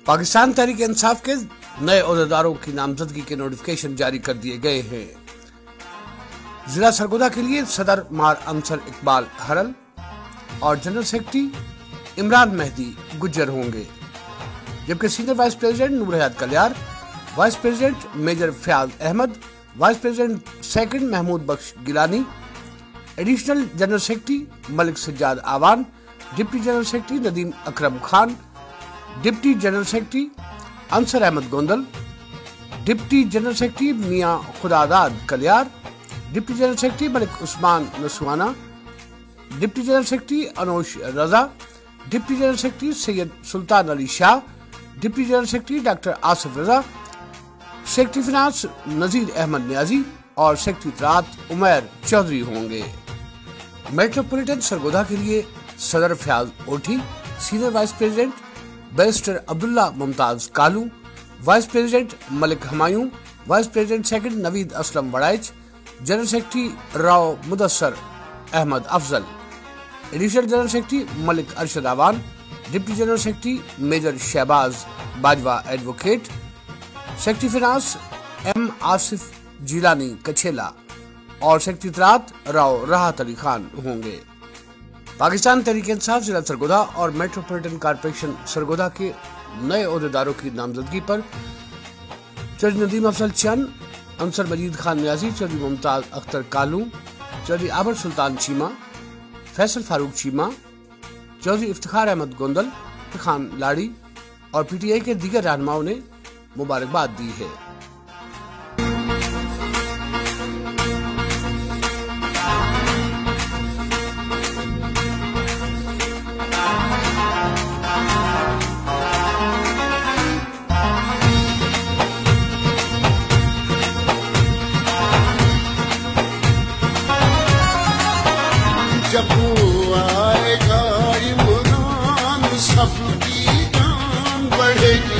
पाकिस्तान तहरीक इंसाफ के नए ओहदेदारों की नामजदगी के नोटिफिकेशन जारी कर दिए गए हैं। जिला सरगोधा के लिए सदर मार अंसर इकबाल हरल और जनरल सेक्रेटरी इमरान मेहदी गुज्जर होंगे, जबकि senior vice president Noor Hayat Kalyar, vice president major Fayyaz Ahmad, vice president second Mahmood Bakhsh Gilani, additional general secretary Malik Sajjad Awan, deputy general secretary Nadeem Akram Khan, deputy general secretary Ansar Ahmad Gondal, deputy general secretary Mian Khudadad Kalyar, deputy general secretary Malik Usman Naswana, deputy general secretary Anosh Raza, deputy general secretary Syed Sultan Ali Shah, deputy general secretary doctor Asif Raza, secretary finance Nazir Ahmad Niazi और secretary इत्तलात Umair Chaudhary होंगे। Metropolitan Sargodha के लिए सदर Fayyaz Othi, senior vice president barrister Abdullah Mumtaz Kalu, vice president Malik Humayun, vice president second Naveed Aslam Waraich, general secretary Rao Mudassar Ahmad Afzal, additional general secretary Malik Arshad Awan, deputy general secretary major Shahbaz Bajwa advocate, secretary finance M Asif Jilani Kachhela और secretary इत्तलात Rao राहत अली खान होंगे। पाकिस्तान तहरीक इंसाफ जिला सरगोधा और मेट्रोपॉलिटन कॉर्पोरेशन सरगोधा के नए ओहदेदारों की नामजदगी पर चौधरी नदीम अफजल चंद, अंसर मजीद खान नियाजी, चौधरी मुमताज अख्तर कालू, चौधरी आबर सुल्तान चीमा, फैसल फारूक चीमा, चौधरी इफ्तिखार अहमद गोंदल, खान लाड़ी और पीटीआई के दीगर रहनुमाओं ने मुबारकबाद दी है। जब आएगा इमरान सबकी जान बढ़ेगी।